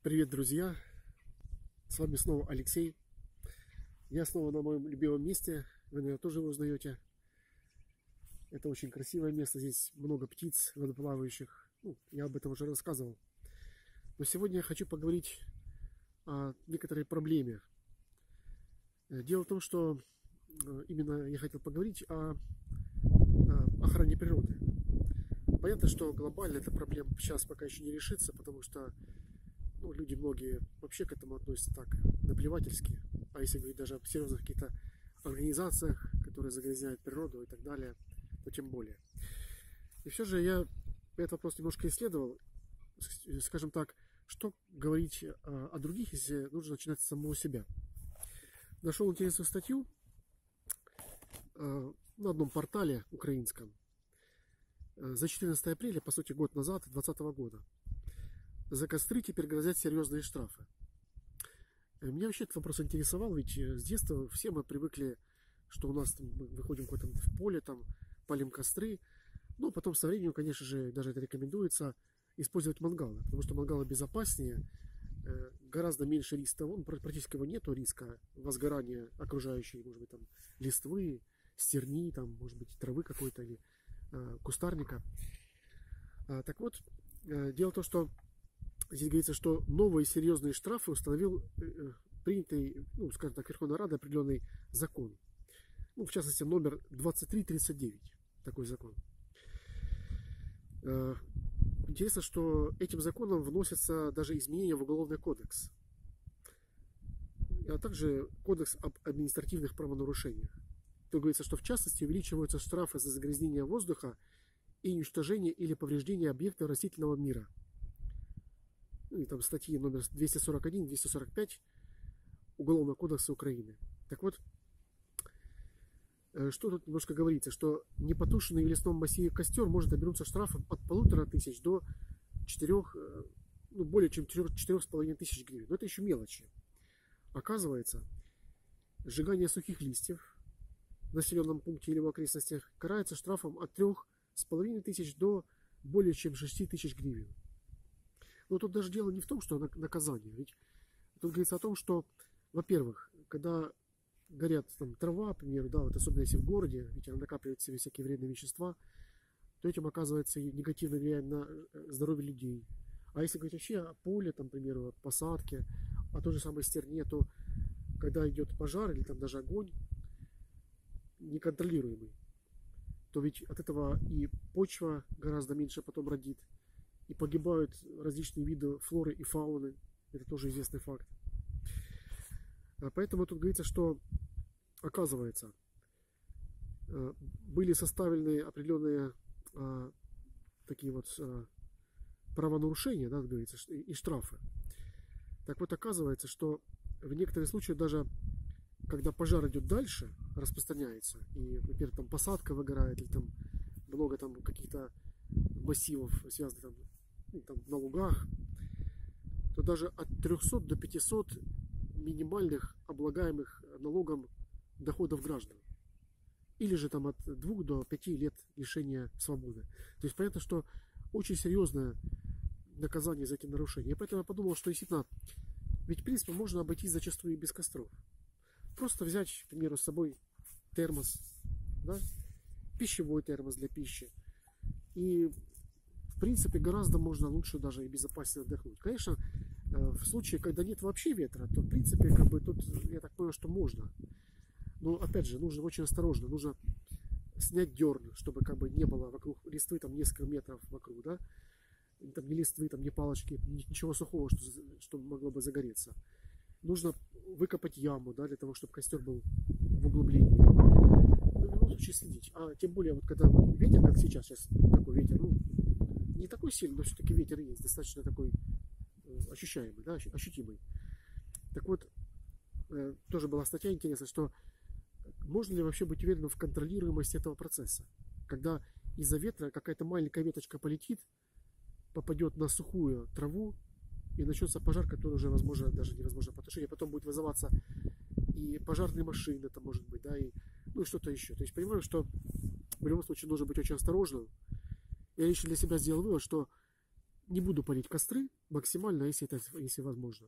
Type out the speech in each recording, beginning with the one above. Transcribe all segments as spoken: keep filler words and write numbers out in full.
Привет, друзья! С вами снова Алексей. Я снова на моем любимом месте. Вы, наверное, тоже его узнаете. Это очень красивое место. Здесь много птиц водоплавающих. Ну, я об этом уже рассказывал. Но сегодня я хочу поговорить о некоторой проблеме. Дело в том, что именно я хотел поговорить о охране природы. Понятно, что глобально эта проблема сейчас пока еще не решится, потому что ну, люди многие вообще к этому относятся так, наплевательски. А если говорить даже о серьезных каких-то организациях, которые загрязняют природу и так далее, то тем более. И все же я этот вопрос немножко исследовал. Скажем так, что говорить о, о других, если нужно начинать с самого себя. Нашел интересную статью э, на одном портале украинском э, за четырнадцатое апреля, по сути, год назад, двадцатого года. За костры теперь грозят серьезные штрафы. Меня вообще этот вопрос интересовал, ведь с детства все мы привыкли, что у нас там, мы выходим куда-то в поле, там палим костры. Но потом со временем, конечно же, даже это рекомендуется использовать мангалы, потому что мангалы безопаснее, гораздо меньше риска, он, практически его нету риска возгорания окружающей, может быть, там листвы, стерни, там, может быть, травы какой-то или э, кустарника. А, так вот, э, дело в том, что здесь говорится, что новые серьезные штрафы установил э, принятый, ну, скажем так, Верховная Рада определенный закон. Ну, в частности, номер двадцать три тридцать девять, такой закон. Э, интересно, что этим законом вносятся даже изменения в Уголовный кодекс, а также Кодекс об административных правонарушениях. Тут говорится, что в частности увеличиваются штрафы за загрязнение воздуха и уничтожение или повреждение объектов растительного мира. И там статьи номер двести сорок один двести сорок пять Уголовного кодекса Украины. Так вот, что тут немножко говорится, что непотушенный в лесном массиве костер может обернуться штрафом от полутора тысяч до четырех, ну, более чем четырех с половиной тысяч гривен. Но это еще мелочи. Оказывается, сжигание сухих листьев в населенном пункте или в окрестностях карается штрафом от трех с половиной тысяч до более чем шести тысяч гривен. Но тут даже дело не в том, что наказание. Ведь тут говорится о том, что, во-первых, когда горят там трава, к примеру, да, вот особенно если в городе, ведь она накапливает в себе всякие вредные вещества, то этим, оказывается, и негативно влияет на здоровье людей. А если говорить вообще о поле, там, к примеру, о посадке, о той же самой стерне, то когда идет пожар или там даже огонь неконтролируемый, то ведь от этого и почва гораздо меньше потом родит, и погибают различные виды флоры и фауны. Это тоже известный факт. Поэтому тут говорится, что, оказывается, были составлены определенные а, такие вот а, правонарушения, да, говорится, и штрафы. Так вот, оказывается, что в некоторых случаях даже когда пожар идет дальше, распространяется, и, например, там посадка выгорает, или там много там каких-то массивов, связанных там, ну, там на лугах, то даже от трехсот до пятисот минимальных облагаемых налогом доходов граждан. Или же там от двух до пяти лет лишения свободы. То есть понятно, что очень серьезное наказание за эти нарушения. И поэтому я подумал, что действительно, ведь в принципе можно обойтись зачастую и без костров. Просто взять, к примеру, с собой термос, да, пищевой термос для пищи. И в принципе гораздо можно лучше даже и безопаснее отдохнуть. Конечно, в случае, когда нет вообще ветра, то в принципе как бы тут, я так понял, что можно. Но опять же, нужно очень осторожно, нужно снять дерн, чтобы как бы не было вокруг листвы там несколько метров вокруг, да, там ни листвы, там ни палочки, ничего сухого, что, что могло бы загореться. Нужно выкопать яму, да, для того, чтобы костер был в углублении. Ну, в любом случае следить. А тем более, вот когда ветер, как сейчас, сейчас такой ветер, ну, не такой сильный, но все-таки ветер есть, достаточно такой ощущаемый, да, ощутимый. Так вот, э, тоже была статья интересная, что можно ли вообще быть уверенным в контролируемости этого процесса, когда из-за ветра какая-то маленькая веточка полетит, попадет на сухую траву, и начнется пожар, который уже, возможно, даже невозможно потушить, а потом будет вызываться и пожарные машины, это может быть, да, и, ну, и что-то еще. То есть понимаю, что в любом случае нужно быть очень осторожным. Я лично для себя сделал вывод, что не буду палить костры максимально, если это если возможно.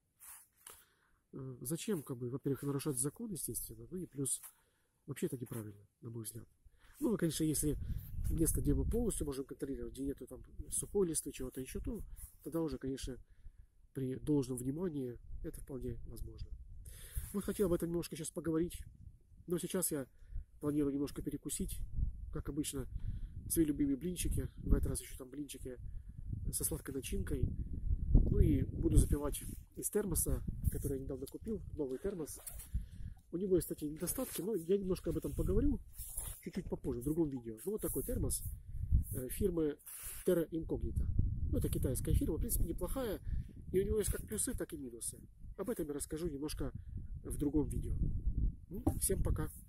Зачем, как бы, во-первых, нарушать закон, естественно, ну и плюс вообще это неправильно, на мой взгляд. Ну, конечно, если место, где мы полностью можем контролировать, где нету там сухой листвы, чего-то еще, то тогда уже, конечно, при должном внимании это вполне возможно. Вот хотел об этом немножко сейчас поговорить, но сейчас я планирую немножко перекусить, как обычно, свои любимые блинчики, в этот раз еще там блинчики со сладкой начинкой, ну и буду запивать из термоса, который я недавно купил, новый термос. У него есть, кстати, недостатки, но я немножко об этом поговорю чуть-чуть попозже, в другом видео. Ну, вот такой термос фирмы Terra Incognita. Ну, это китайская фирма, в принципе, неплохая. И у него есть как плюсы, так и минусы. Об этом я расскажу немножко в другом видео. Ну, всем пока.